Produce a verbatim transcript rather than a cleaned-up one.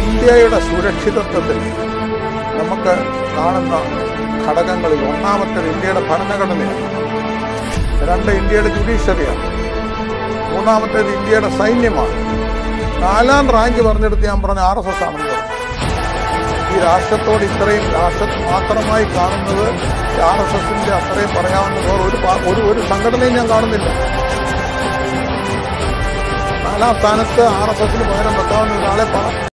ഇന്ത്യയുടെ സുരക്ഷിതത്വത്തിൽ നമുക്ക് കാണുന്ന ഘടകങ്ങളിൽ ഒന്നാമത്തേത് ഇന്ത്യയുടെ ഭരണഘടനയാണ്, രണ്ട് ഇന്ത്യയുടെ ജുഡീഷ്യറിയാണ്, മൂന്നാമത്തേത് ഇന്ത്യയുടെ സൈന്യമാണ്, നാലാം റാങ്ക് പറഞ്ഞെടുത്ത് ഞാൻ പറഞ്ഞ ആർ എസ് എസ് ആണെന്ന് പറഞ്ഞു. ഈ രാഷ്ട്രത്തോട് ഇത്രയും രാഷ്ട്രം മാത്രമായി കാണുന്നത് ആർ എസ് എസിന്റെ അത്രയും പറയാവുന്ന വേറെ ഒരു ഒരു ഒരു സംഘടനയും ഞാൻ കാണുന്നില്ല. നാലാം സ്ഥാനത്ത് ആർ എസ് എസിന് പകരം വെക്കാവുന്ന ഒരാളെ